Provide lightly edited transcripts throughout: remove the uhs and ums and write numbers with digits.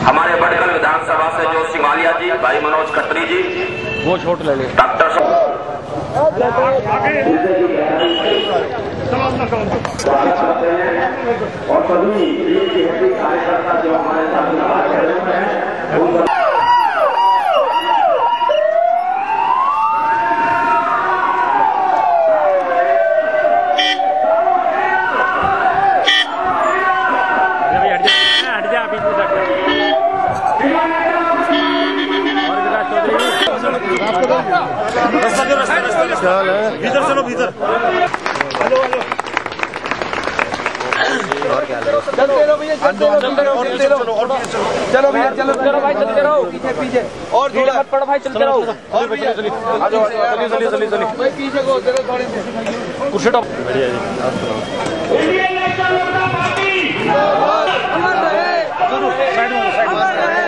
हमारे बड़कल विधानसभा से जो सिंगालिया जी, भाई मनोज खत्री जी, वो छोट ले ले डॉक्टर और सभी कार्यकर्ता जो हमारे साथ भीतर चलो भीतर। हेलो हेलो और क्या चलते रहो भैया, चलो भैया, चलो भाई, चलते रहो पीछे पीछे और थोड़ा मत पड़ो भाई, चलते रहो और भैया आ जाओ, चलिए भाई पीछे को चलो थोड़ी कुर्सी टॉप बढ़िया जी। अमर रहे, साइड में अमर रहे,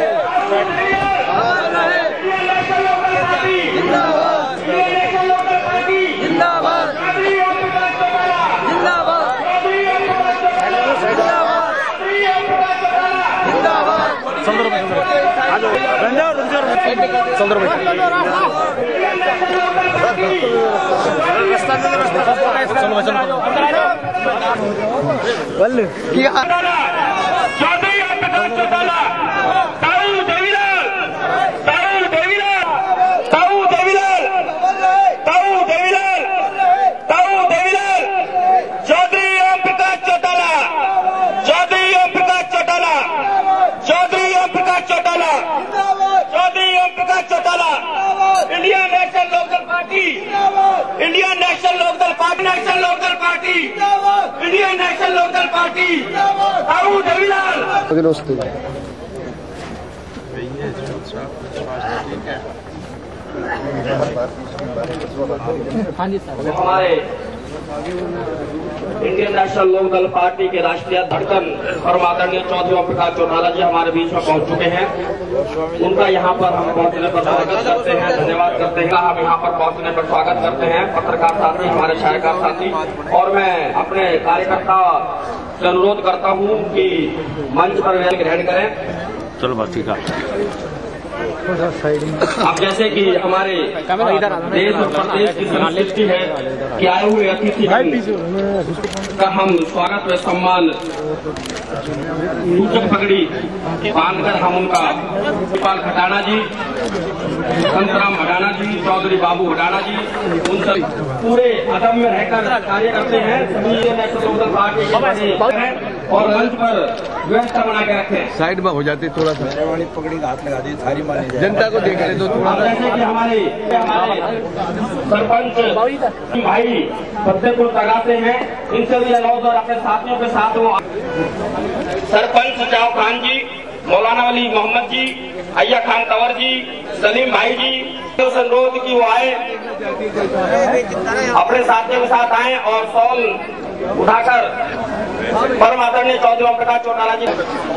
जिंदाबाद जिंदाबाद Indian national Lokdal party, Indian national Lokdal party, national Lokdal party, Indian national Lokdal party, Tau Devilal. हमारे इंडियन नेशनल लोकदल पार्टी के राष्ट्रीय धड़कन और आदरणीय चौधरी ओम प्रकाश चौटाला जी हमारे बीच में पहुंच चुके हैं। उनका यहाँ पर हम पहुंचने पर स्वागत करते हैं, धन्यवाद करते हैं। हम यहाँ पर पहुंचने पर स्वागत करते हैं पत्रकार साथी, हमारे छायाकार साथी, और मैं अपने कार्यकर्ता से अनुरोध करता हूँ कि मंच पर ग्रहण करें। चलो बस ठीक है। अब जैसे कि हमारे देश और प्रदेश की संस्कृति है कि आए हुए अतिथि का हम स्वागत व सम्मान सूचक पगड़ी बांधकर हम उनका गोपाल खटाना जी, संतराम भडाना जी, चौधरी बाबू भडाना जी, उन सब पूरे अदम में रहकर कार्य करते हैं। नेशनल लोकदल पार्टी हैं और मंच पर व्यवस्था बना के रखे। साइड में हो जाते थोड़ा सा पकड़ी का हाथ लगा दी, सारी मानी जनता को देख रहे तो थोड़ा। जैसे कि हमारे सरपंच भाई फतेहपुर लगाते हैं, इनसे भी अनुरोध और अपने साथियों के साथ वो सरपंच जाओ खान जी, मौलाना अली मोहम्मद जी, अय्या खान तंवर जी, सलीम भाई जी, उस अनुरोध की वो आए अपने साथियों के साथ आए और सॉल उठाकर परम आदरणीय चौधरी ओम प्रकाश चौटाला जी।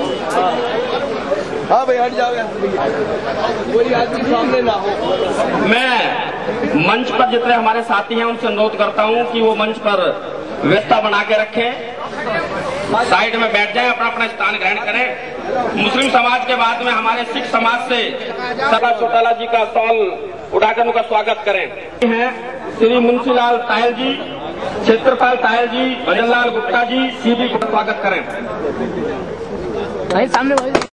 हाँ भाई हट जाओ, कोई आदमी सामने ना हो। मैं मंच पर जितने हमारे साथी हैं उनसे अनुरोध करता हूं कि वो मंच पर व्यवस्था बना के रखें, साइड में बैठ जाएं, अपना अपना स्थान ग्रहण करें। मुस्लिम समाज के बाद में हमारे सिख समाज से सरदार चौटाला जी का सॉल उठाकर उनका स्वागत करें। श्री मुंशीलाल तायल जी, क्षेत्रपाल तायल जी, भजनलाल गुप्ता जी, सीबी को स्वागत करें। सामने